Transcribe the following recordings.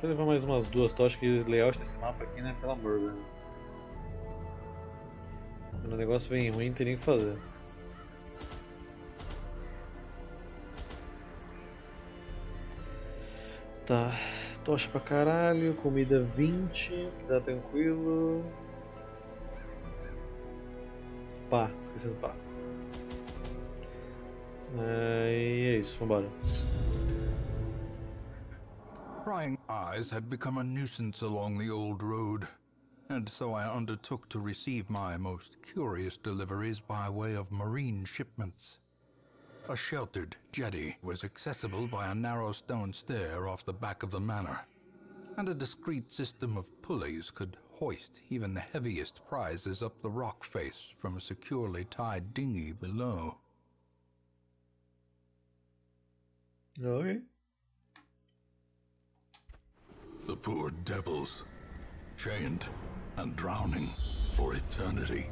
Vou levar mais umas duas tochas, que o layout desse mapa aqui, né? Pelo amor, velho. Quando o negócio vem ruim, tem nem o que fazer. Tá, tocha pra caralho, comida 20, que dá tranquilo. Pá, esqueci do pá. E é isso, vambora. Prying eyes had become a nuisance along the old road, and so I undertook to receive my most curious deliveries by way of marine shipments. A sheltered jetty was accessible by a narrow stone stair off the back of the manor, and a discreet system of pulleys could hoist even the heaviest prizes up the rock face from a securely tied dinghy below. Ok. The poor devils, chained and drowning for eternity.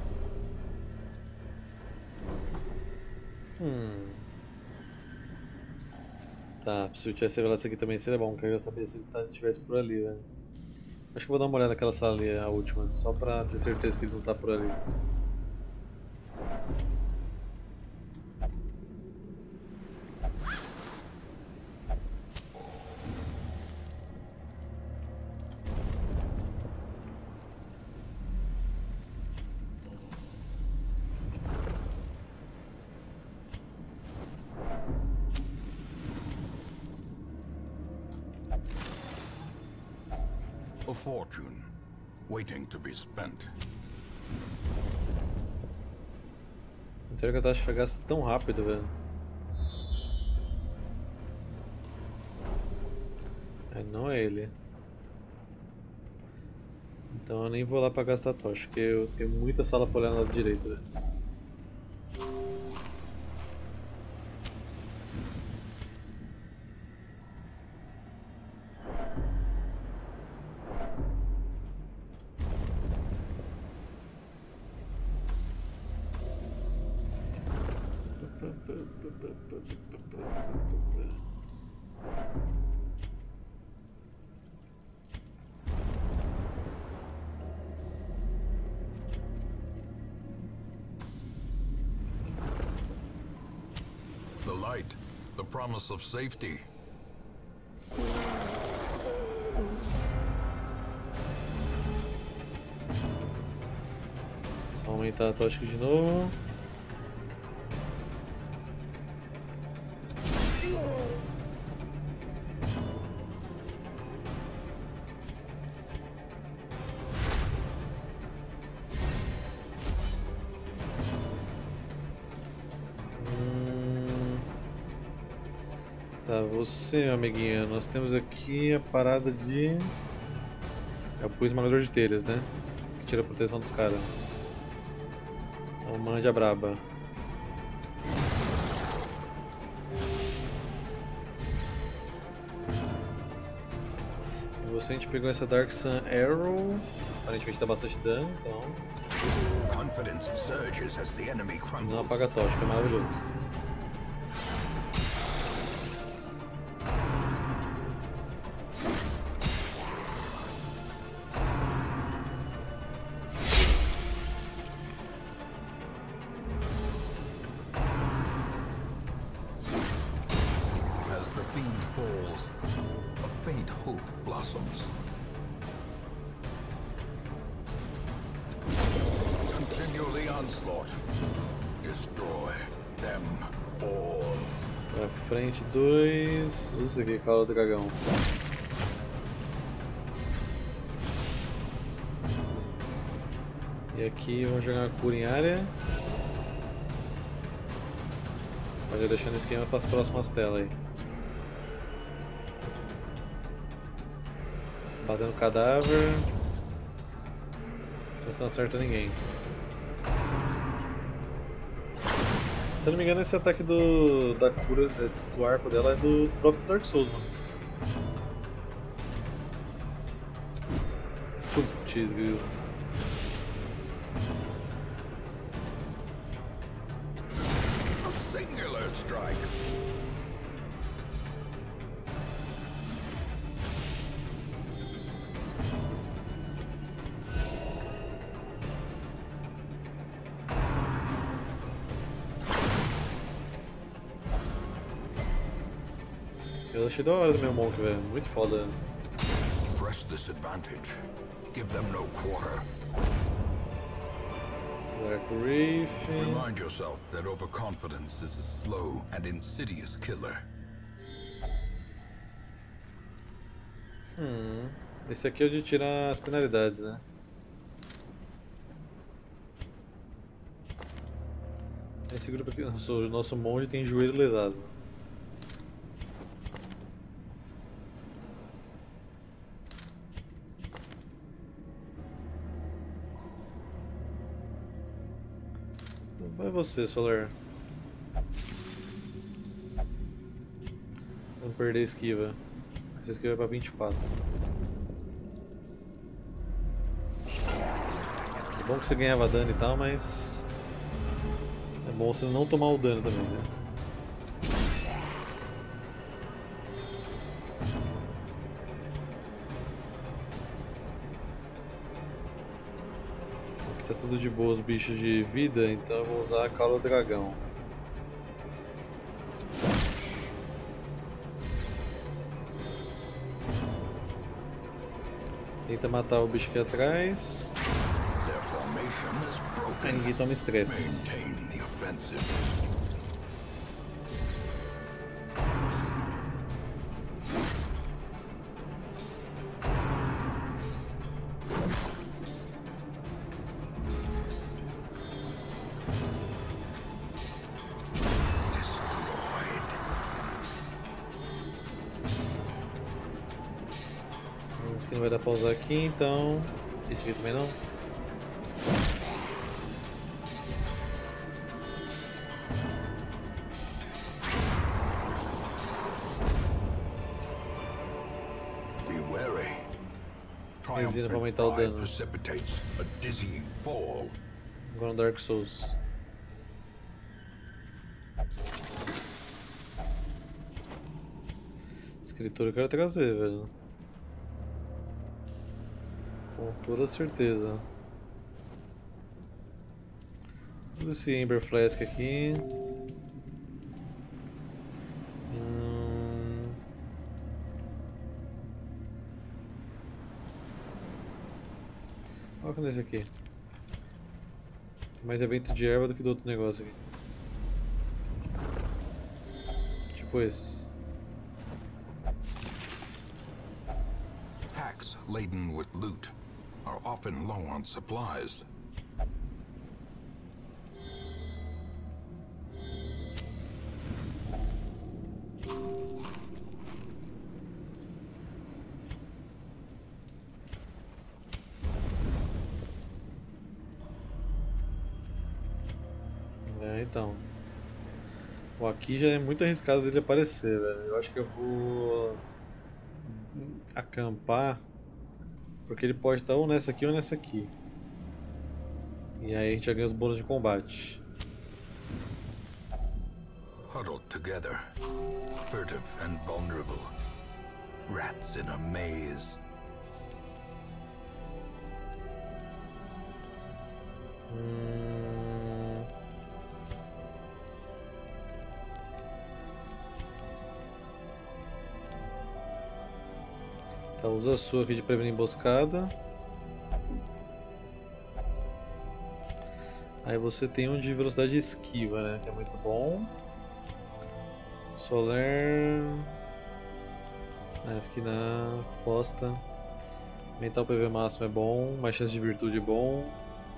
Tá, se eu tivesse revelado isso aqui também seria bom, que eu ia saber se ele estivesse por ali, velho. Acho que eu vou dar uma olhada naquela sala ali, a última, só pra ter certeza que ele não tá por ali. A fortune, waiting to be spent. Não sei que a taxa gasta tão rápido, velho. Não é ele. Então eu nem vou lá pra gastar a tocha, porque eu tenho muita sala pra olhar no lado direito, velho. The light, the promise of safety. Só aumentar a tocha aqui de novo. Tá, você, amiguinha, nós temos aqui a parada de... É o esmagador de telhas, né? Que tira a proteção dos caras. Então mande a braba. E você, a gente pegou essa Dark Sun Arrow. Aparentemente dá bastante dano, então... Não apaga a tocha, que é maravilhoso. Pra frente, 2. Usa isso aqui, cala do dragão. E aqui vamos jogar uma cura em área. Pode deixar no esquema para as próximas telas aí. Batendo cadáver. Então você não acerta ninguém. Se eu não me engano, esse ataque da cura do arco dela é do próprio Dark Souls, mano. Putz, grilo. Eu achei da hora do meu Monk, velho. Muito foda. Press this advantage. Give them no quarter. Dark Reef. Remind yourself that overconfidence is a slow and insidious killer. Esse aqui é o de tirar as penalidades, né? Esse grupo aqui, nosso monge tem joelho lesado. Vai você, Solar. Não perder a esquiva. Essa esquiva é pra 24. É bom que você ganhava dano e tal, mas é bom você não tomar o dano também, né? Aqui tá tudo de boa os bichos de vida, então eu vou usar a Cauda do Dragão. Tenta matar o bicho aqui atrás. Aí ninguém toma estresse. Esse aqui não vai dar pra usar aqui, então... Esse aqui também não. Resina pra aumentar o dano. Agora no Dark Souls. Escritura eu quero trazer, velho. Com toda certeza. Usa esse Ember Flask aqui. Coloca nesse aqui. Tem mais evento de erva do que do outro negócio aqui. Tipo esse. Packs laden with loot are often low on supplies. Então. Bom, aqui já é muito arriscado dele aparecer, velho. Eu acho que eu vou acampar, porque ele pode estar ou nessa aqui ou nessa aqui. E aí a gente já ganha os bônus de combate. Huddled together, furtive and vulnerable. Rats in a maze. Tá, usa a sua aqui de prevenir emboscada. Aí você tem um de velocidade de esquiva, né? Que é muito bom. Solar. Esquinar, posta. Aumentar o PV máximo é bom. Mais chance de virtude é bom.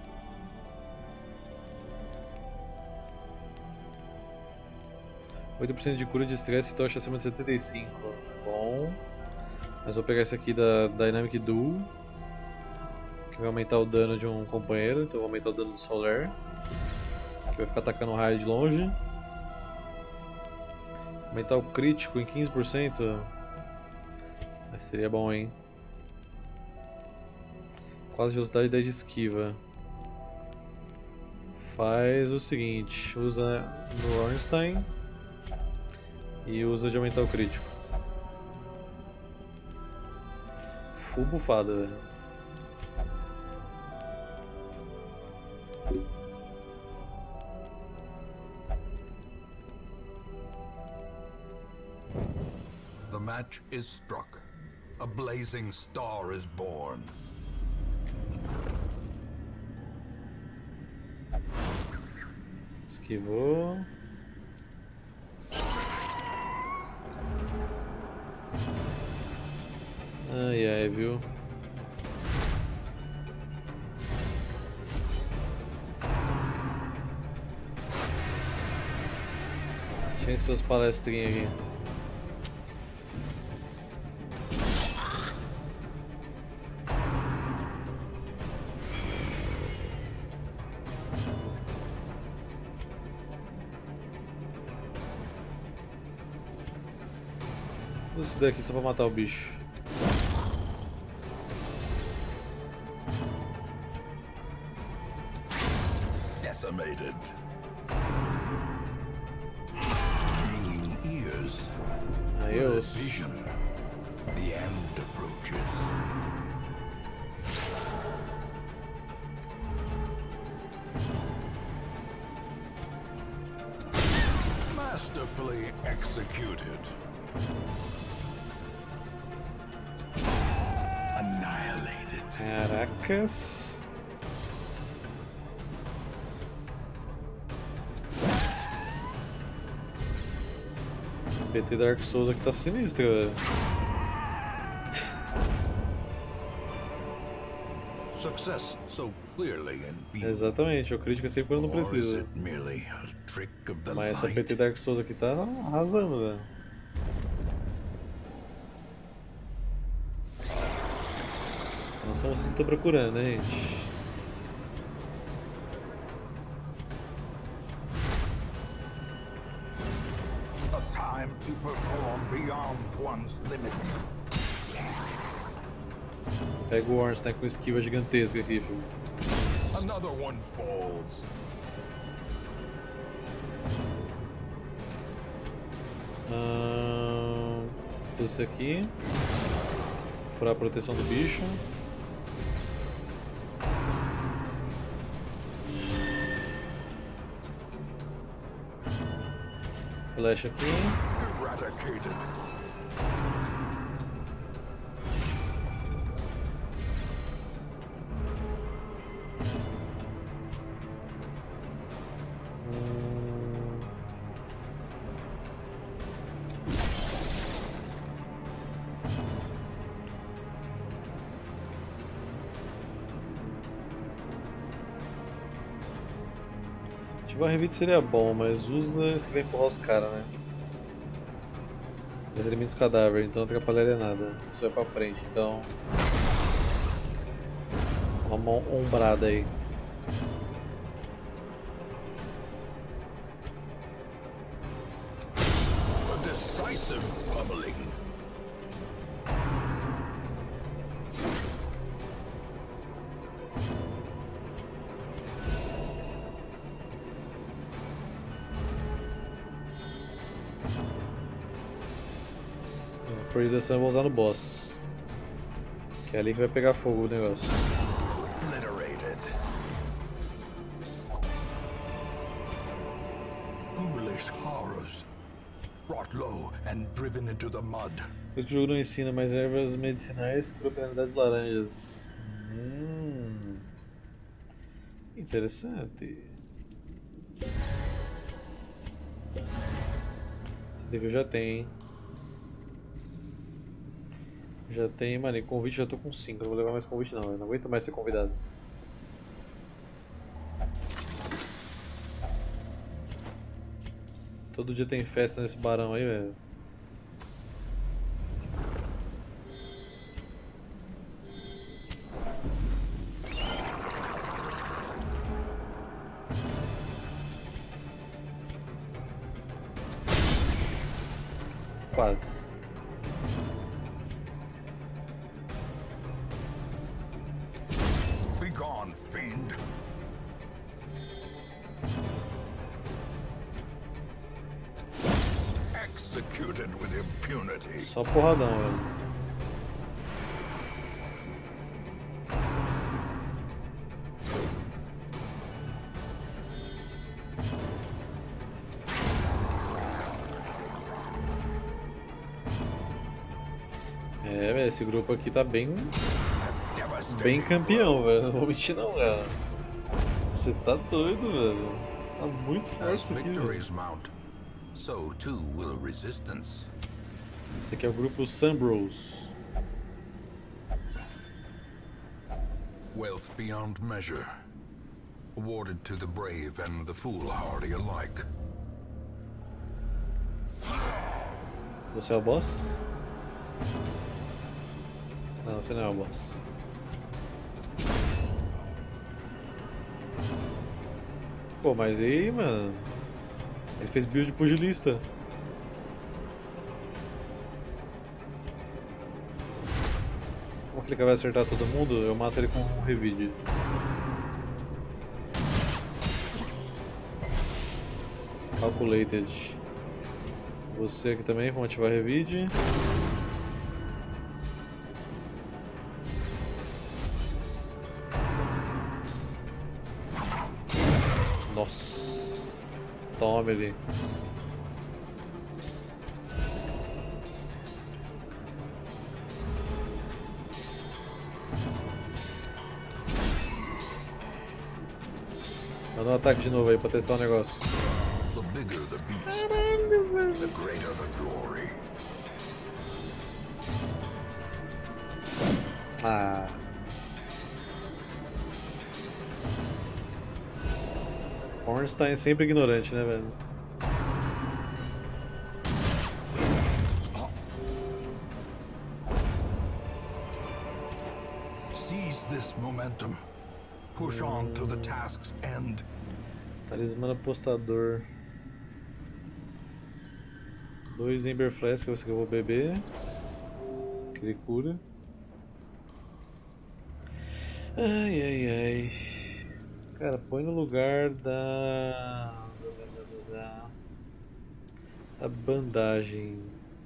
%8 de cura de estresse e tocha acima de 75. Bom. Mas vou pegar esse aqui da Dynamic Duel, que vai aumentar o dano de um companheiro, então vou aumentar o dano do Solar, que vai ficar atacando raio de longe. Aumentar o crítico em 15%, mas seria bom, hein? Quase velocidade 10 de esquiva. Faz o seguinte, usa no Ornstein e usa de aumentar o crítico. Full bufada, velho. The match is struck. A blazing star is born. Esquivou. Ai, ai, viu? Tinha que ser os palestrinhos aqui. Tudo isso daqui só pra matar o bicho. Decimated. Ringing ears. Aí eu ouço. Vision. The end approaches. Masterfully executed. Annihilated. Caracas. PT Dark Souls aqui tá sinistro, velho. Success so clearly in view. Exatamente, o crítico é sempre quando não Or is precisa. it merely a trick of the Mas essa light? PT Dark Souls aqui tá arrasando, velho. Não são vocês que estão procurando, né, gente? A time to perform beyond one's limits. Pega o Ornstein com esquiva gigantesca aqui, filho. Another one falls. Tudo isso aqui. Furar a proteção do bicho. Flash aqui. Eradicated. Ativar a revite seria bom, mas usa esse que vai empurrar os caras, né? Mas elimina os cadáveres, então não atrapalharia nada. Isso vai pra frente, então. Uma ombrada aí. A decisive pummeling. Freezer eu vou usar no boss. Que é ali que vai pegar fogo o negócio. Obliterated. Ghoulish horrors. Brought low and driven into the mud. O jogo não ensina, mas ervas medicinais com propriedades laranjas. Interessante. Esse aqui eu já tenho, hein? Já tem, mano, e convite já tô com 5, não vou levar mais convite não, eu não aguento mais ser convidado. Todo dia tem festa nesse barão aí, velho. Quase. Be gone, fiend. Executed with impunity. Só porradão, velho. É, velho, esse grupo aqui tá bem Devastating campeão, velho. Não vou mentir não, cara. Você tá doido, velho. Tá muito forte As isso aqui, velho. victories mount, so too will resistance. Esse aqui é o grupo Sunbros. Wealth beyond measure, awarded to the brave and the foolhardy alike. Você é o boss? Não, você não é o boss. Pô, mas e aí, mano? Ele fez build de pugilista. Como que ele vai acertar todo mundo? Eu mato ele com um revide. Calculated. Você aqui também, vamos ativar revide. Nossa. Toma ele. Manda um ataque de novo aí pra testar o negócio. The bigger the beast, the greater the glory. Ah. Ornstein é sempre ignorante, né, velho? Seize this momentum. Push on to the task's end. Talismã apostador. 2 Ember Flask, que eu vou beber. Que ele cura. Ai, ai, ai. Cara, põe no lugar da bandagem.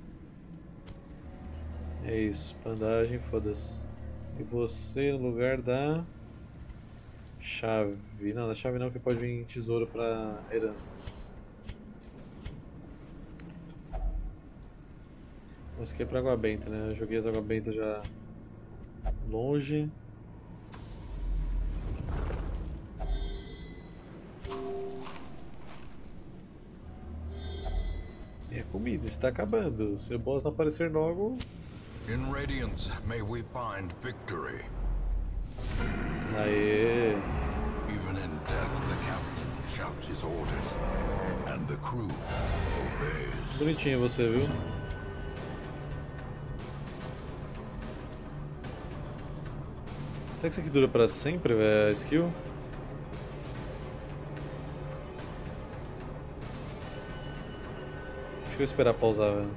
É isso, bandagem, foda-se. E você no lugar da chave. Não, da chave não, que pode vir tesouro pra heranças. Isso aqui é pra água benta, né? Eu joguei as água benta já longe. E a comida está acabando. Se o boss não aparecer logo. In Radiance, may we find victory. Aê! Even in death, the captain shouts his orders, and the crew obeys. Bonitinho você, viu? Será que isso aqui dura pra sempre, velho? A skill? Deixa eu esperar pausar, velho.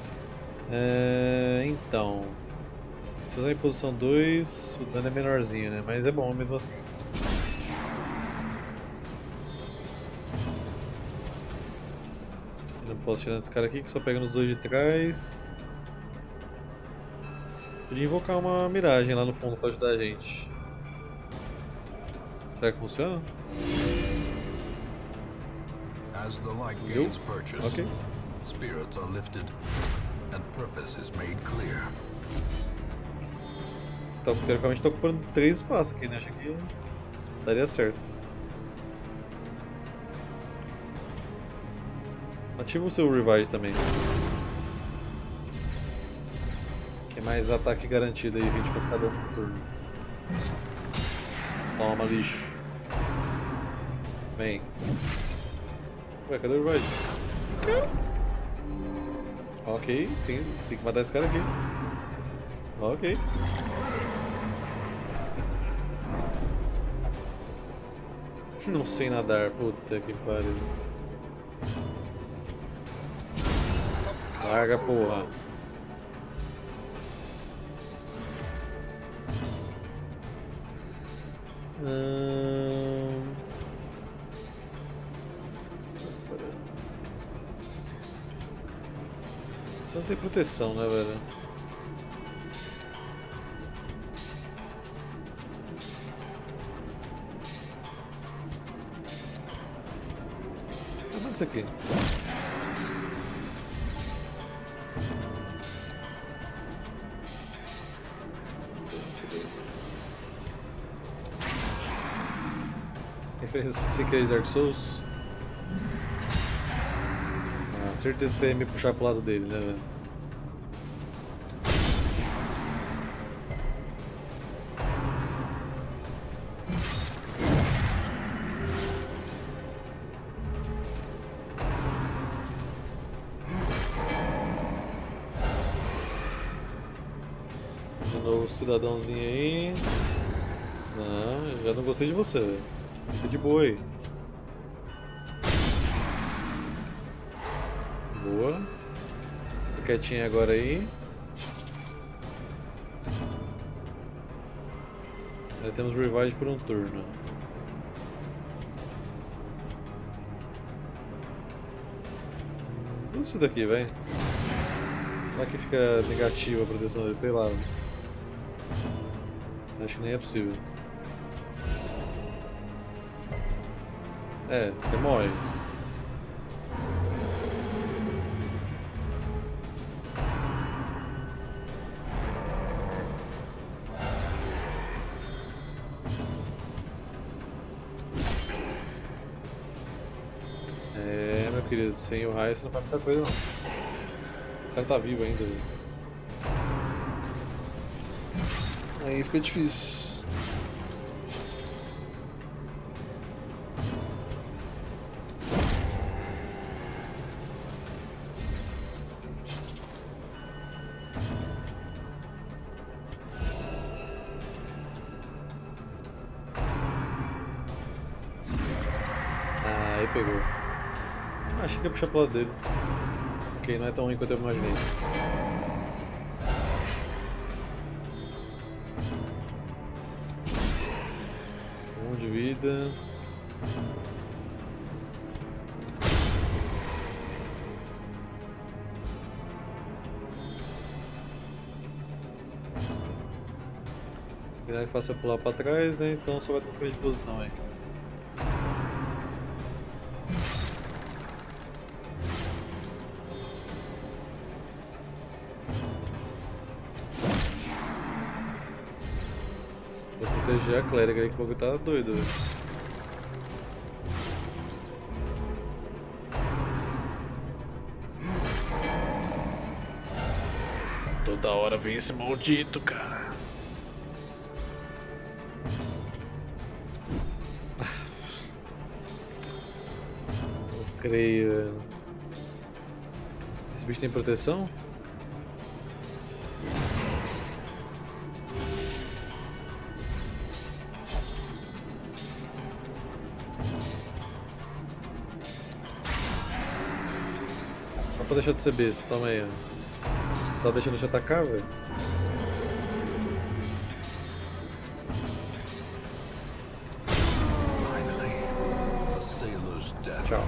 Então. Se usar em posição 2, o dano é menorzinho, né? Mas é bom mesmo assim. Não posso tirar esse cara aqui que só pega nos dois de trás. Podia invocar uma miragem lá no fundo pra ajudar a gente. Será que funciona? As the light gains purchase, Ok. spirits are lifted, and purpose is made clear. Então, teoricamente estou ocupando 3 espaços aqui, né? Acho que daria certo. Ativa o seu Revive também. Que é mais ataque garantido aí, 20 por cada um por turno. Toma, lixo. Vem. Ué, cadê o Revive? Ok, tem que matar esse cara aqui. Ok. Não sei nadar, puta que pariu. Larga, porra. Você não tem proteção, né, velho? Manda isso aqui. Referência de Sekiro de Dark Souls. Ah, certeza que você ia me puxar pro lado dele, né, velho? De novo, cidadãozinho aí. Não, já não gostei de você, velho. Fica de boa aí. Boa. Fica quietinho agora aí. Aí temos revive por um turno. Tudo isso daqui, velho. Será que fica negativa a proteção dele? Sei lá. Acho que nem é possível. É, você morre. É, meu querido, sem o raio você não faz muita coisa não. O cara tá vivo ainda. Viu? Aí fica difícil. Ah, aí pegou. Achei que ia puxar pro lado dele. Ok, não é tão ruim quanto eu imaginei. Um de vida. Ele é fácil pular pra trás, né? Então só vai ter que de posição aí. Vou proteger a clériga aí que o bagulho tá doido, velho. Toda hora vem esse maldito, cara. Não creio, velho. Esse bicho tem proteção? Só pra deixar de ser besta, toma aí, ó. Tá deixando eu te atacar, velho? Tchau.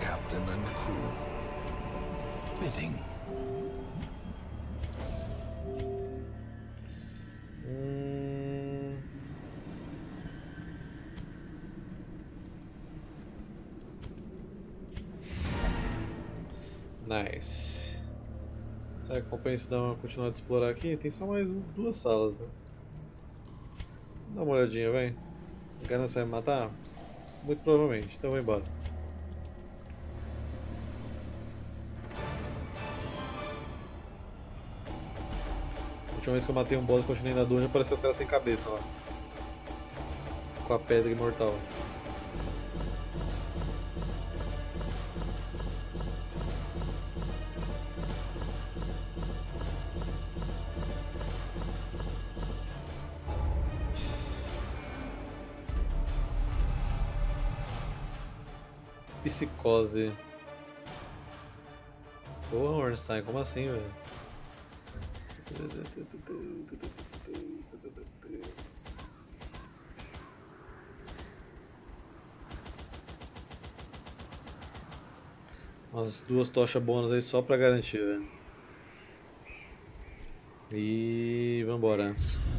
Nice. Será que compensa dar uma continuar de explorar aqui? Tem só mais duas salas, né? Dá uma olhadinha, vem. O Ganon vai me matar? Muito provavelmente, então vou embora. A última vez que eu matei um boss e continuei na dungeon, apareceu o cara sem cabeça lá. Com a pedra imortal. Psicose. Porra, Ornstein, como assim, velho? Umas duas tochas bônus aí só pra garantir, velho. E vambora.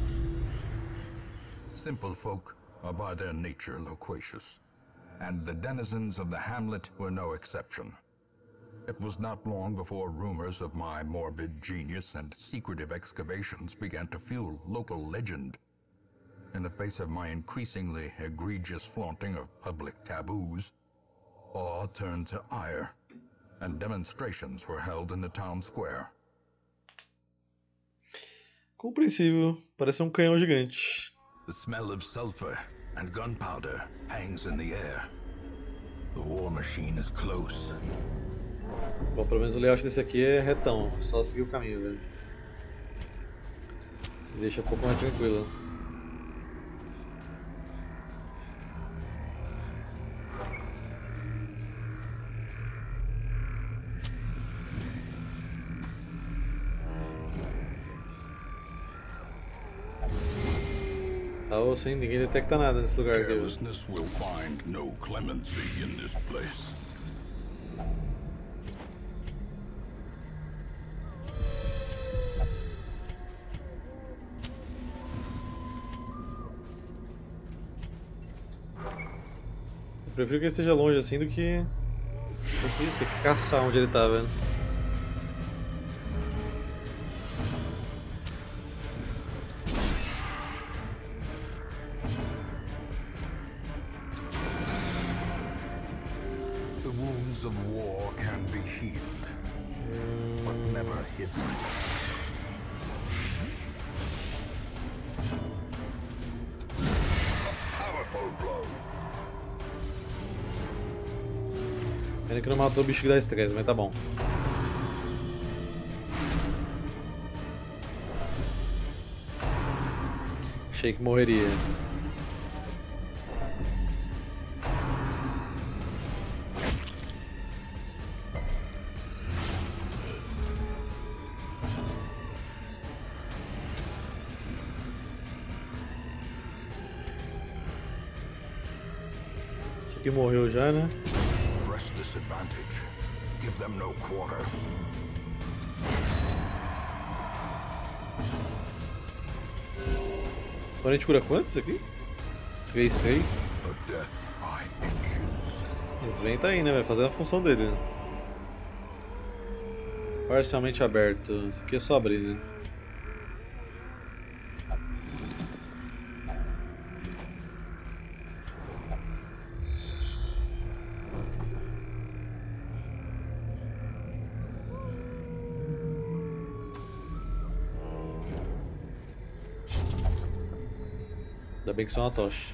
Simple folk are by their nature loquacious, and the denizens of the hamlet were no exception. It was not long before rumors of my morbid genius and secretive excavations began to fuel local legend. in the face of my increasingly egregious flaunting of public taboos, awe turned to ire, and demonstrations were held in the town square. Compreensível. Parece um canhão gigante. The smell of sulfur and gunpowder hangs in the air. The war machine is close. Bom, pelo menos o layout desse aqui é retão. É só seguir o caminho, velho. Deixa um pouco mais tranquilo. Tá osso, hein? Ninguém detecta nada nesse lugar aqui. Carelessness will find no clemency in this place. Eu prefiro que ele esteja longe assim do que ter que caçar onde ele tá, velho. The wounds of war can be healed, but never hidden. A powerful blow. Pena que não matou o bicho que dá estresse, mas tá bom. Achei que morreria. Esse aqui morreu já, né? Press this advantage. Give them no quarter. Agora a gente cura quantos aqui? 3. A death by inches. Esse vem tá aí, né? Vai fazendo a função dele. Né? Parcialmente aberto. Esse aqui é só abrir, né? Ainda bem que só uma tocha.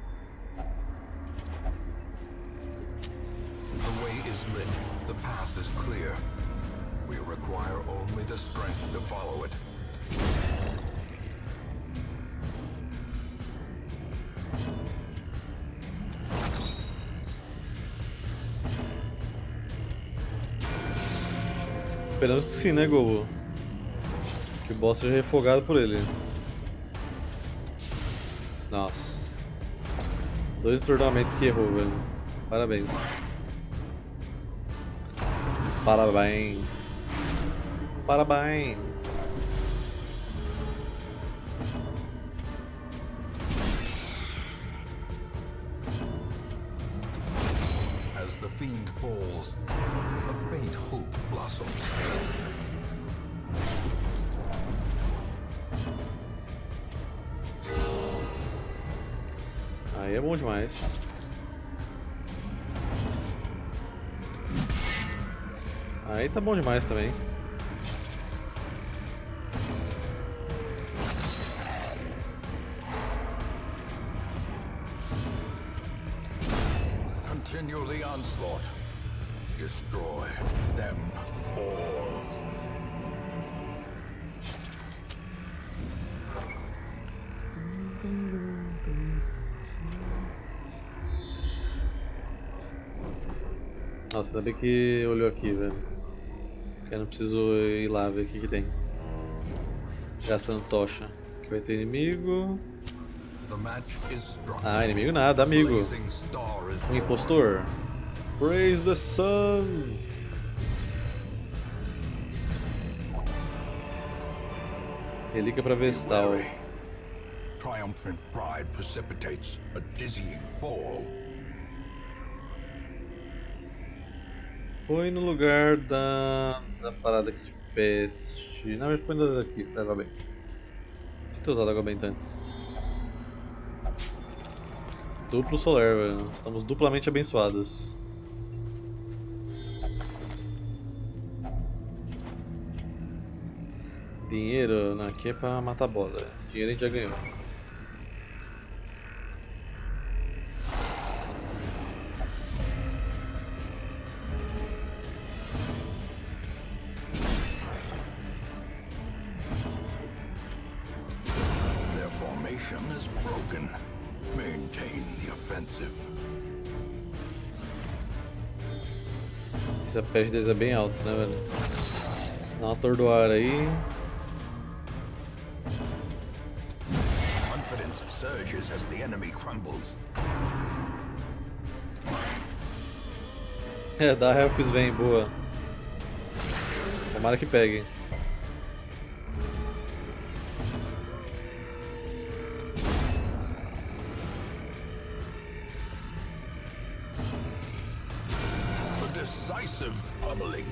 The way is lit. The path is clear. We require only the strength to follow it. Esperamos que sim, né, Gobo? Que o boss seja refogado por ele. Nossa. 2 tornamentos que errou, velho. Parabéns. Parabéns. Parabéns. As the fiend falls, a faint hope blossoms. Aí é bom demais. Aí tá bom demais também. Continue the onslaught. Destroy them all. Nossa, ainda bem que olhou aqui, velho. Porque eu não preciso ir lá ver o que tem. Gastando tocha. Aqui vai ter inimigo. Ah, inimigo nada, amigo. Um impostor. Praise the sun. Relíquia pra Vestal. Triumphant pride precipitates a dizzying fall. Põe no lugar da parada aqui de peste. Não, mas põe no daqui, da água benta. Deixa eu ter usado água benta antes. Duplo solar, velho. Estamos duplamente abençoados. Dinheiro, não, aqui é pra matar bola. Dinheiro a gente já ganhou. Their formation is broken. Maintain the offensive. Essa peste deles é bem alta, né, velho? Dá uma atordoada aí. Confidence surges as the enemy crumbles. É, dá helps vem, boa. Tomara que pegue. A decisive pummeling.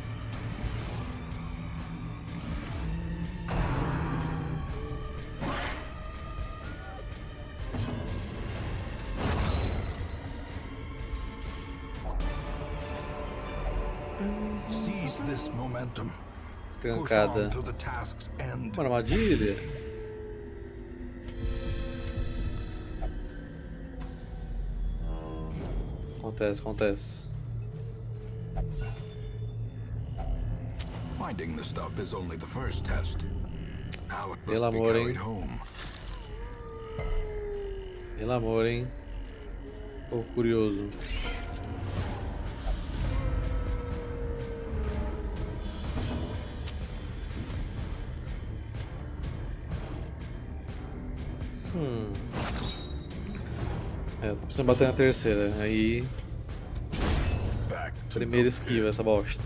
Seize this momentum. Push Estrancada. on to the task's end. Uma armadilha. Acontece, acontece. Finding the stuff is only the first test. Now it must Pelo be amor, carried hein? home. Pelo amor, hein? Povo curioso. É, tô precisando bater na terceira. Aí, Back to primeira the esquiva essa bosta.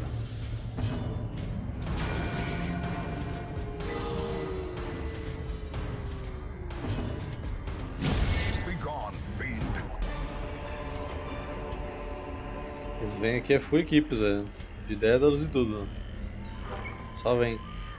Be gone, fiend. Eles vêm aqui é full equipes, velho. De Dédalos e tudo. Só vem.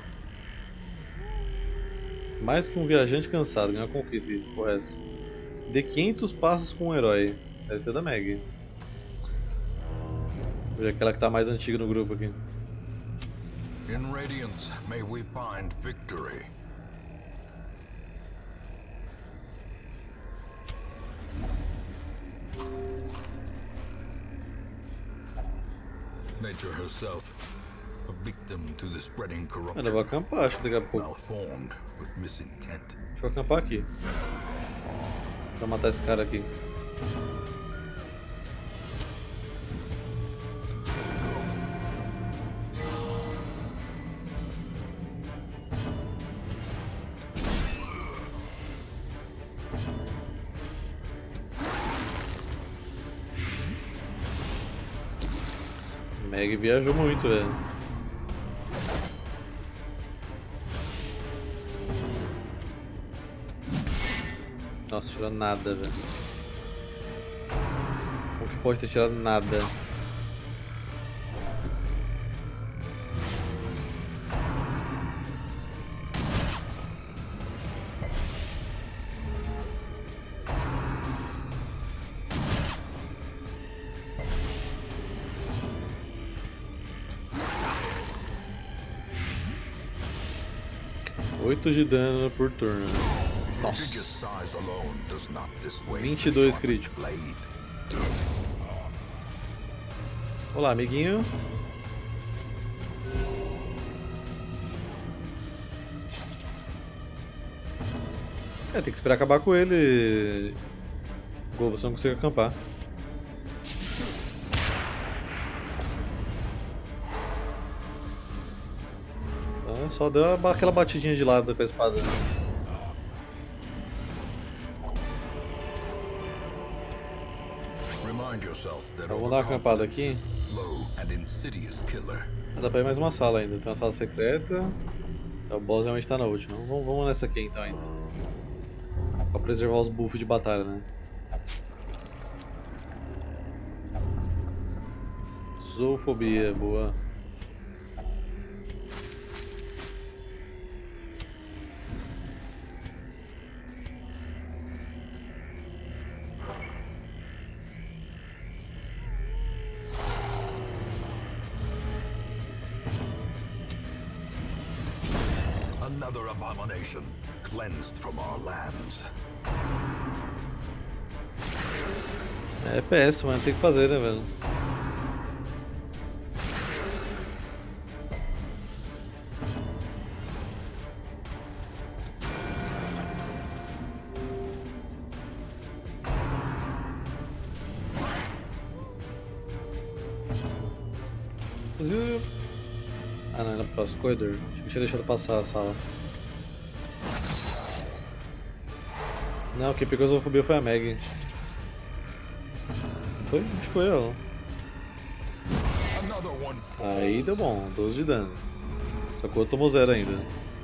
Mais que um viajante cansado, ganhou a conquista aqui, porra essa. Dê 500 passos com um herói. Deve ser da Meg. Vou ver aquela que tá mais antiga no grupo aqui. In Radiance, may we find victory. Nature herself, a victim to the spreading Mano, eu corruption, vou acampar, acho que daqui a pouco. malformed with misintent. Deixa eu acampar aqui. Pra matar esse cara aqui. Meg viajou muito, velho. Nossa, tirou nada, velho. Como que pode ter tirado nada? Oito de dano por turno. Nossa. 22 crítico. Olá, amiguinho. É, tem que esperar acabar com ele. Gol, você não consegue acampar. Ah, só deu aquela batidinha de lado com a espada. Então, vamos dar uma acampada aqui. Dá pra ir mais uma sala ainda. Tem uma sala secreta. O boss realmente tá na última. Vamos nessa aqui então ainda. Pra preservar os buffs de batalha, né? Zoofobia, boa. another abomination cleansed from our lands. É péssimo, mas tem que fazer, né, velho? Inclusive... Ah, não, era pro próximo corredor. Acho que tinha deixado passar a sala. Não, quem pegou a zoofobia foi a Maggie. Foi? Acho que foi ela. Aí deu bom, 12 de dano. Só que o outro tomou 0 ainda.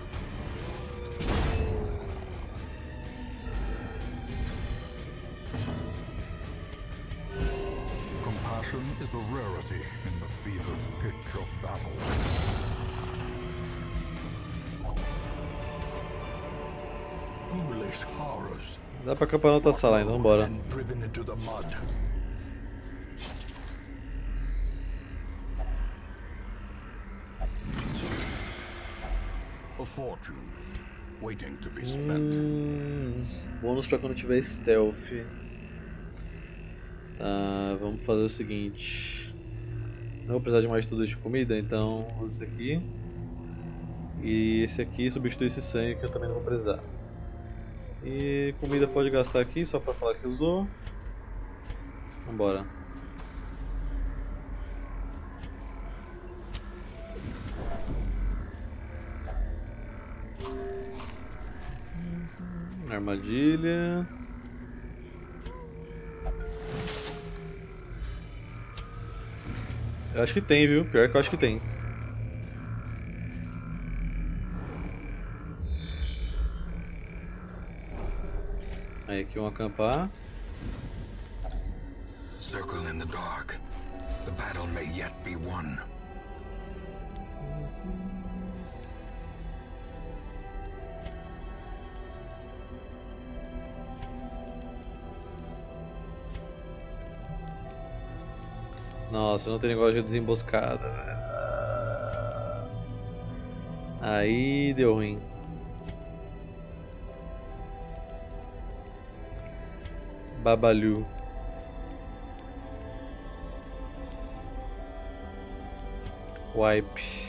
Compassion is a rarity in the fevered pitch of battle. Foolish horrors. Dá pra acampar na outra sala ainda, vambora. Driven into the mud. A fortune waiting to be spent. Bônus pra quando tiver stealth. Tá, vamos fazer o seguinte. Não vou precisar de mais tudo de comida, então usa esse aqui. E esse aqui substitui esse sangue que eu também não vou precisar. E comida pode gastar aqui só pra falar que usou. Vambora. Armadilha. Eu acho que tem, viu? Pior que eu acho que tem. Aí aqui vamos acampar. Circle in the dark. The battle may yet be won. Nossa, não tem negócio de desemboscada, velho. Aí deu ruim. Babalu. Wipe.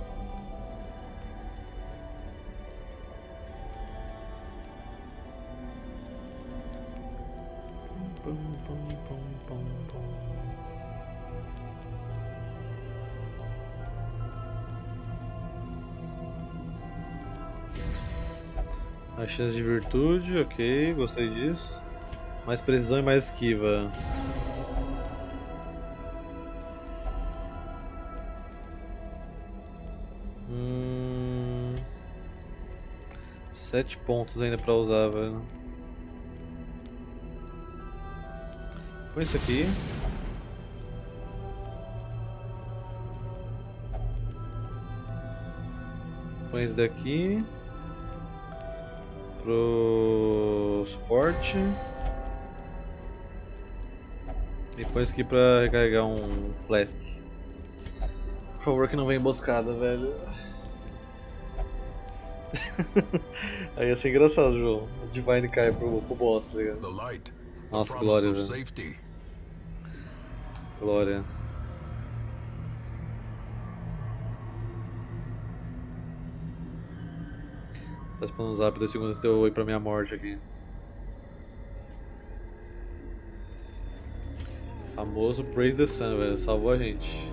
A chance de virtude, ok, gostei disso. Mais precisão e mais esquiva. Sete pontos ainda pra usar, velho. Põe isso aqui. Põe esse daqui. Pro suporte. E põe isso aqui pra recarregar um flask. Por favor, que não venha emboscada, velho. Aí ia ser engraçado, João. O Divine cai pro boss, tá ligado? Nossa, glória, velho. Glória. Tá esperando um zap 2 segundos antes de eu ir pra minha morte aqui. Famoso Praise the Sun, velho. Salvou a gente.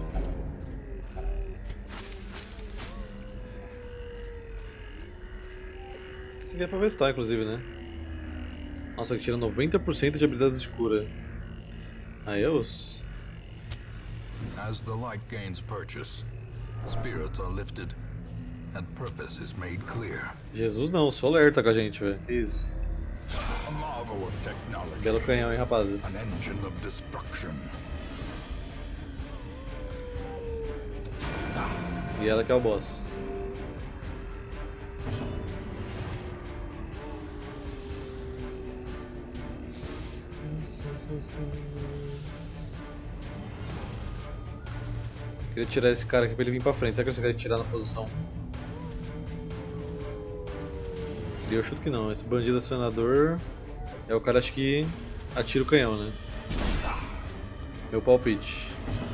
Esse aqui é pra vestar, inclusive, né? Nossa, que tira 90% de habilidades de cura. Aí os. As the light gains purchase, spirits are lifted. And purpose is made clear. Jesus não, o Soler tá com a gente, velho. Isso. A marvel of technology. Belo canhão, hein, rapazes. An engine of destruction. E ela que é o boss. Queria tirar esse cara aqui pra ele vir pra frente. Será que eu consegue tirar na posição? E eu chuto que não. Esse bandido acionador é o cara, acho que atira o canhão, né? Meu palpite.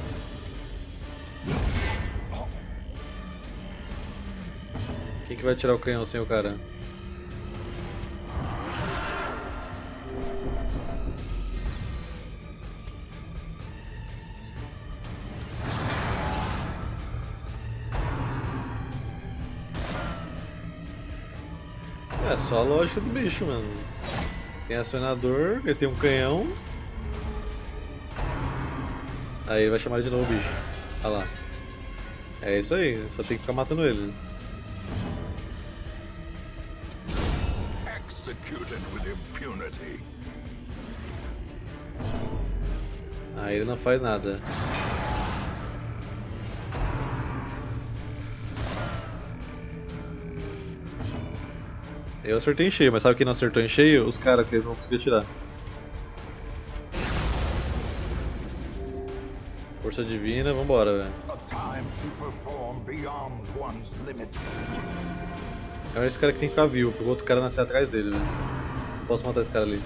Quem que vai atirar o canhão sem o cara? É só a lógica do bicho, mano. Tem acionador, ele tem um canhão. Aí ele vai chamar de novo o bicho. Olha lá. É isso aí, só tem que ficar matando ele. Executed with impunity. Aí ele não faz nada. Eu acertei em cheio, mas sabe quem não acertou em cheio? Os caras que eles não conseguiam atirar. Força divina, vambora, velho. A time to perform beyond one's limits. É esse cara que tem que ficar vivo, porque o outro cara nascer atrás dele, velho. Não posso matar esse cara ali.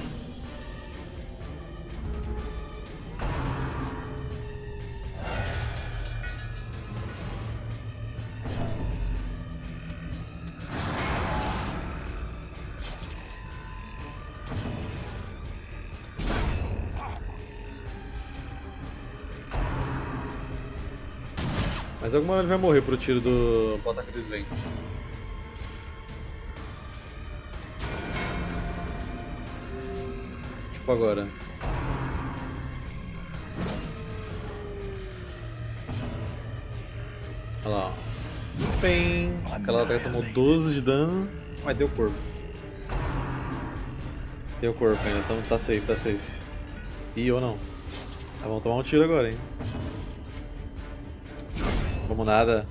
Mas alguma hora ele vai morrer pro tiro pro ataque do Sven. Tipo agora. Olha lá, ó. Bem, aquela ataque tomou 12 de dano, mas deu corpo. Deu corpo ainda, então tá safe, tá safe. Ih, ou não. Tá, vamos tomar um tiro agora, hein. Vamos nada.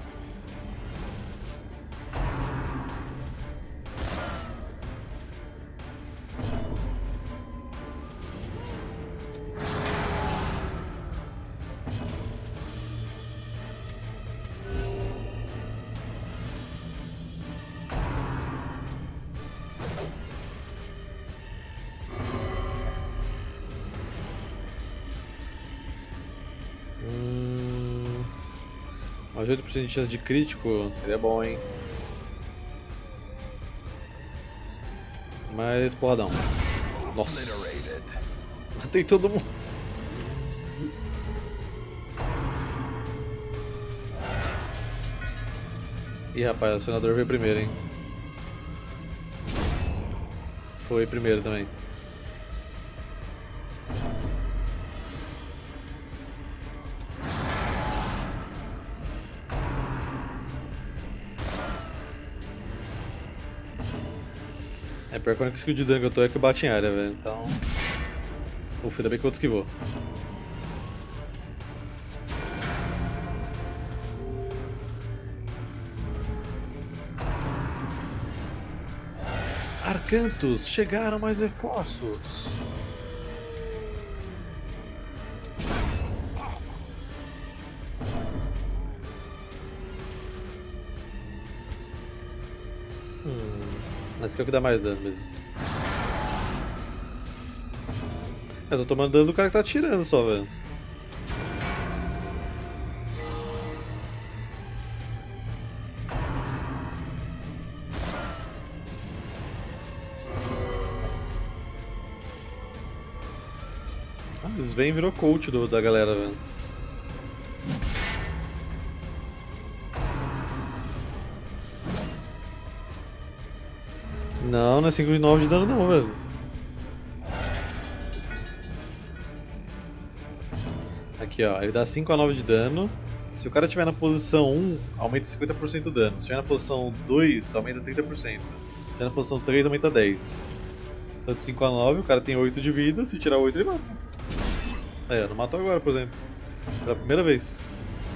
Mais 8% de chance de crítico seria bom, hein? Mas porradão. Nossa! Matei todo mundo! Ih, rapaz, o acionador veio primeiro, hein? Foi primeiro também. É, pior que a única skill de dano que eu tô é que eu bato em área, velho. Então. Ufa, ainda bem que o outro esquivou. Arcantos, chegaram mais reforços. Esse aqui é o que dá mais dano mesmo. Eu tô tomando dano do cara que tá atirando só, velho. Ah, Sven virou coach da galera, velho. Não, não é 5 de 9 de dano não, velho. Aqui, ó, ele dá 5 a 9 de dano. Se o cara estiver na posição 1, aumenta 50% o dano. Se estiver na posição 2, aumenta 30%. Se estiver na posição 3, aumenta 10%. Então de 5 a 9, o cara tem 8 de vida, se tirar 8 ele mata. É, não matou agora, por exemplo. Pela primeira vez.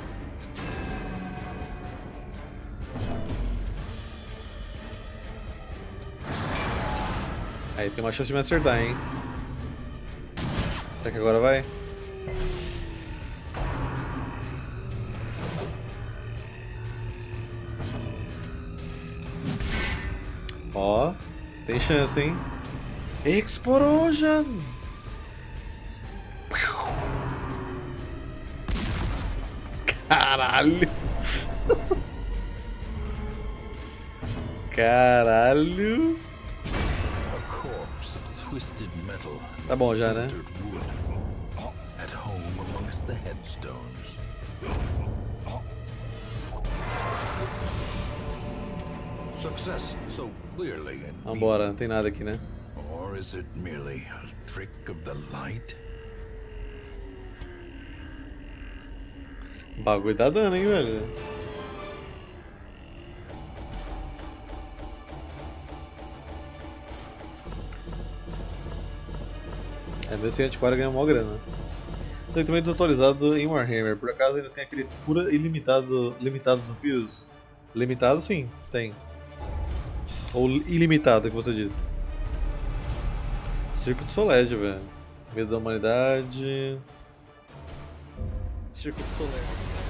Aí tem uma chance de me acertar, hein? Será que agora vai? Ó, tem chance, hein? Explosion! Caralho! Caralho! A corpse of twisted metal. Tá bom já, né? At home amongst the headstones. Success so clearly in Vambora, não tem nada aqui, né? Or is it merely a trick of the light? O bagulho tá dando, hein, velho? É, desse antiquário ganha mó grana. Tem também atualizado em Warhammer. Por acaso ainda tem aquele pura ilimitado. Limitados vampiros? Limitado sim, tem. Ou ilimitado que você disse. Circo de Soled, velho. Medo da humanidade. Circo de Soled.